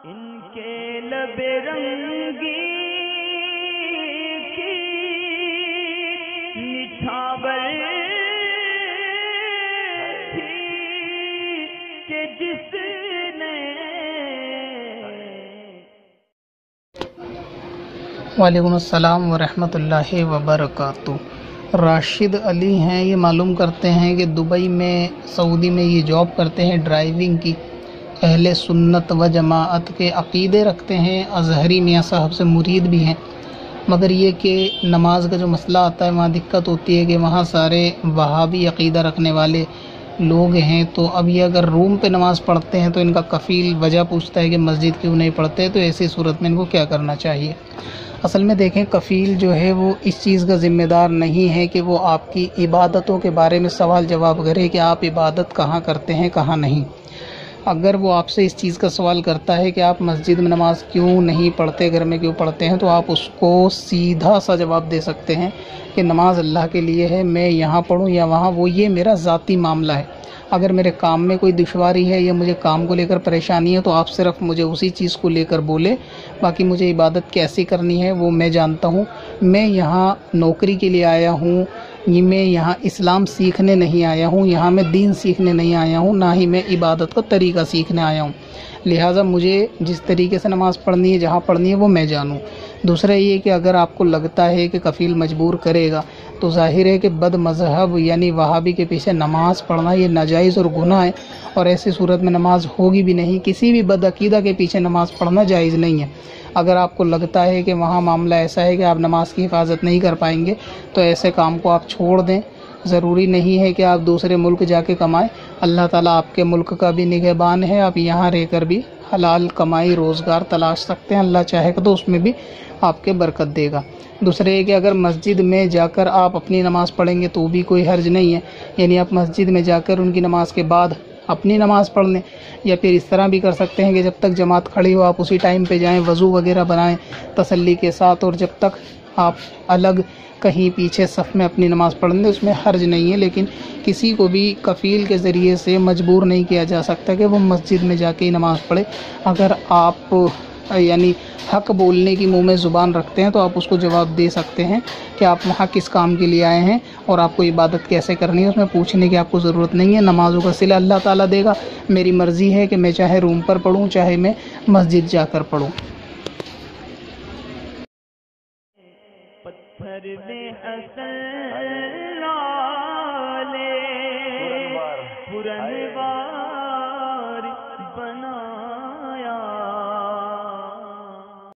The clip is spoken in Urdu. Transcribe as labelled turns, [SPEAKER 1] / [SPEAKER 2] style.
[SPEAKER 1] ان کے لب رنگی کی نچھاور تھی کہ جس نے
[SPEAKER 2] وعلیکم السلام ورحمۃ اللہ وبرکاتہ۔ راشد علی ہیں، یہ معلوم کرتے ہیں کہ دبئی میں سعودی میں یہ جاب کرتے ہیں ڈرائیونگ کی، اہل سنت و جماعت کے عقیدے رکھتے ہیں، ازہری میاں صاحب سے مرید بھی ہیں، مگر یہ کہ نماز کا جو مسئلہ آتا ہے وہاں دقت ہوتی ہے کہ وہاں سارے وہابی عقیدہ رکھنے والے لوگ ہیں، تو اب یہ اگر روم پہ نماز پڑھتے ہیں تو ان کا کفیل وجہ پوچھتا ہے کہ مسجد کیوں نہیں پڑھتے، تو ایسی صورت میں ان کو کیا کرنا چاہیے؟ اصل میں دیکھیں، کفیل جو ہے وہ اس چیز کا ذمہ دار نہیں ہے کہ وہ آپ کی عبادتوں کے بارے میں سوال جواب کرے کہ آپ عبادت کہاں کرتے ہیں کہاں نہیں۔ اگر وہ آپ سے اس چیز کا سوال کرتا ہے کہ آپ مسجد میں نماز کیوں نہیں پڑھتے، گھر میں کیوں پڑھتے ہیں، تو آپ اس کو سیدھا سا جواب دے سکتے ہیں کہ نماز اللہ کے لیے ہے، میں یہاں پڑھوں یا وہاں وہ یہ میرا ذاتی معاملہ ہے۔ اگر میرے کام میں کوئی دشواری ہے یا مجھے کام کو لے کر پریشانی ہے تو آپ صرف مجھے اسی چیز کو لے کر بولے، باقی مجھے عبادت کیسی کرنی ہے وہ میں جانتا ہوں۔ میں یہاں نوکری کے لیے آیا ہوں، میں یہاں اسلام سیکھنے نہیں آیا ہوں، یہاں میں دین سیکھنے نہیں آیا ہوں، نہ ہی میں عبادت کا طریقہ سیکھنے آیا ہوں، لہٰذا مجھے جس طریقے سے نماز پڑھنی ہے جہاں پڑھنی ہے وہ میں جانوں۔ دوسرا یہ کہ اگر آپ کو لگتا ہے کہ کفیل مجبور کرے گا تو ظاہر ہے کہ بد مذہب یعنی وہابی کے پیچھے نماز پڑھنا یہ ناجائز اور گناہ ہے، اور ایسی صورت میں نماز ہوگی بھی نہیں، کسی بھی بد عقیدہ کے پیچھے نماز پڑھنا جائز نہیں ہے۔ اگر آپ کو لگتا ہے کہ وہاں معاملہ ایسا ہے کہ آپ نماز کی حفاظت نہیں کر پائیں گے تو ایسے کام کو آپ چھوڑ دیں۔ ضروری نہیں ہے کہ آپ دوسرے ملک جا کے کمائیں، اللہ تعالیٰ آپ کے ملک کا بھی نگہبان ہے، آپ یہاں رہ کر بھی حلال کمائی روزگار تلاش سکتے ہیں، اللہ چاہے گا تو اس میں بھی آپ کے برکت دے گا۔ دوسرے یہ کہ اگر مسجد میں جا کر آپ اپنی نماز پڑھیں گے تو بھی کوئی حرج نہیں ہے، یعنی آپ مسجد میں جا کر ان کی نماز کے بعد اپنی نماز پڑھ لیں، یا پھر اس طرح بھی کر سکتے ہیں کہ جب تک جماعت کھڑی ہو آپ اسی ٹائم پہ جائیں، وضو وغیرہ بنائیں تسلی کے ساتھ، اور جب تک آپ الگ کہیں پیچھے صف میں اپنی نماز پڑھ لیں، اس میں حرج نہیں ہے۔ لیکن کسی کو بھی کفیل کے ذریعے سے مجبور نہیں کیا جا سکتا کہ وہ مسجد میں جا کے ہی نماز پڑھے۔ اگر آپ یعنی حق بولنے کی منہ میں زبان رکھتے ہیں تو آپ اس کو جواب دے سکتے ہیں کہ آپ وہاں کس کام کے لیے آئے ہیں اور آپ کو عبادت کیسے کرنی ہے، اس میں پوچھنے کی آپ کو ضرورت نہیں ہے۔ نمازوں کا صلہ اللہ تعالیٰ دے گا، میری مرضی ہے کہ میں چاہے روم پر پڑھوں چاہے میں مسجد جا کر پڑھوں۔
[SPEAKER 1] پتھر میں حسن لالے پرنوار